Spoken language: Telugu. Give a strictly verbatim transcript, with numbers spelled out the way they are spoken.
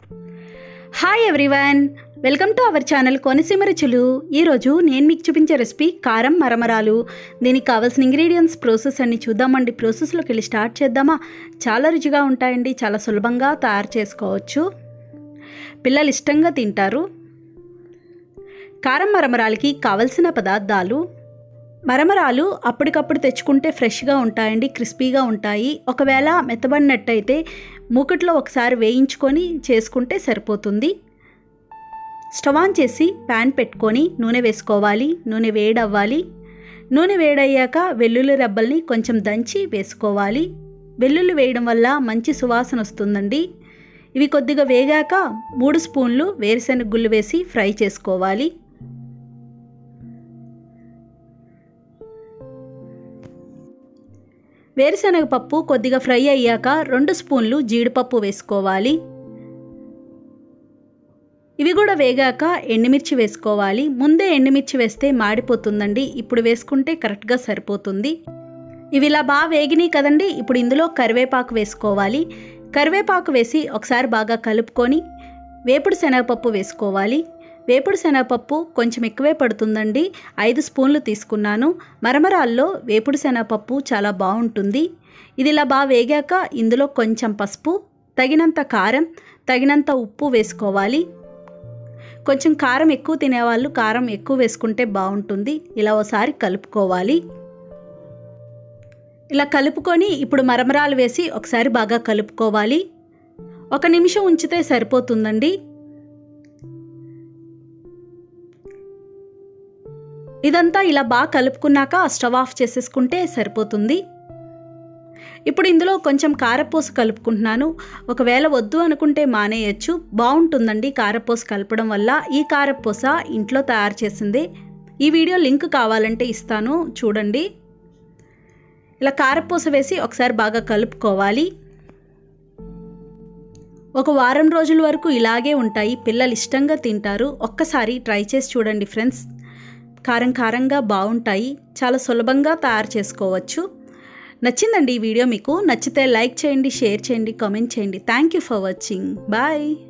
Hi everyone, welcome to our channel Konaseema Ruchulu. ఈరోజు నేను మీకు చూపించే రెసిపీ కారం మరమరాలు. దీనికి కావాల్సిన ఇంగ్రీడియంట్స్, ప్రాసెస్ అన్ని చూద్దామండి. ప్రాసెస్లోకి వెళ్ళి స్టార్ట్ చేద్దామా? చాలా రుచిగా ఉంటాయండి, చాలా సులభంగా తయారు చేసుకోవచ్చు, పిల్లలు ఇష్టంగా తింటారు. కారం మరమరాలకి కావలసిన పదార్థాలు: మరమరాలు అప్పటికప్పుడు తెచ్చుకుంటే ఫ్రెష్గా ఉంటాయండి, క్రిస్పీగా ఉంటాయి. ఒకవేళ మెత్తబడినట్టయితే మూకుట్లో ఒకసారి వేయించుకొని చేసుకుంటే సరిపోతుంది. స్టవ్ ఆన్ చేసి ప్యాన్ పెట్టుకొని నూనె వేసుకోవాలి. నూనె వేడవ్వాలి. నూనె వేడయ్యాక వెల్లుల్లి రెబ్బల్ని కొంచెం దంచి వేసుకోవాలి. వెల్లుల్లి వేయడం వల్ల మంచి సువాసన వస్తుందండి. ఇవి కొద్దిగా వేగాక మూడు స్పూన్లు వేరుశెనగ గుళ్ళు వేసి ఫ్రై చేసుకోవాలి. వేరుశెనగ పప్పు కొద్దిగా ఫ్రై అయ్యాక రెండు స్పూన్లు జీడిపప్పు వేసుకోవాలి. ఇవి కూడా వేగాక ఎండుమిర్చి వేసుకోవాలి. ముందే ఎండుమిర్చి వేస్తే మాడిపోతుందండి, ఇప్పుడు వేసుకుంటే కరెక్ట్గా సరిపోతుంది. ఇవి ఇలా బాగా వేగినాయి కదండి. ఇప్పుడు ఇందులో కరివేపాకు వేసుకోవాలి. కరివేపాకు వేసి ఒకసారి బాగా కలుపుకొని వేపుడు శనగపప్పు వేసుకోవాలి. వేపుడు శనగపప్పు కొంచెం ఎక్కువే పడుతుందండి, ఐదు స్పూన్లు తీసుకున్నాను. మరమరాల్లో వేపుడు శనగపప్పు చాలా బాగుంటుంది. ఇది ఇలా బాగా వేగాక ఇందులో కొంచెం పసుపు, తగినంత కారం, తగినంత ఉప్పు వేసుకోవాలి. కొంచెం కారం ఎక్కువ తినేవాళ్ళు కారం ఎక్కువ వేసుకుంటే బాగుంటుంది. ఇలా ఒకసారి కలుపుకోవాలి. ఇలా కలుపుకొని ఇప్పుడు మరమరాలు వేసి ఒకసారి బాగా కలుపుకోవాలి. ఒక నిమిషం ఉంచితే సరిపోతుందండి. ఇదంతా ఇలా బాగా కలుపుకున్నాక స్టవ్ ఆఫ్ చేసేసుకుంటే సరిపోతుంది. ఇప్పుడు ఇందులో కొంచెం కారపూస కలుపుకుంటున్నాను. ఒకవేళ వద్దు అనుకుంటే మానేయచ్చు, బాగుంటుందండి కారపూస కలపడం వల్ల. ఈ కారపూస ఇంట్లో తయారు చేసింది. ఈ వీడియో లింక్ కావాలంటే ఇస్తాను, చూడండి. ఇలా కారపూస వేసి ఒకసారి బాగా కలుపుకోవాలి. ఒక వారం రోజుల వరకు ఇలాగే ఉంటాయి, పిల్లలు ఇష్టంగా తింటారు. ఒక్కసారి ట్రై చేసి చూడండి ఫ్రెండ్స్, కారం కారంగా బాగుంటాయి, చాలా సులభంగా తయారు చేసుకోవచ్చు. నచ్చిందండి ఈ వీడియో? మీకు నచ్చితే లైక్ చేయండి, షేర్ చేయండి, కామెంట్ చేయండి. Thank you for watching. Bye.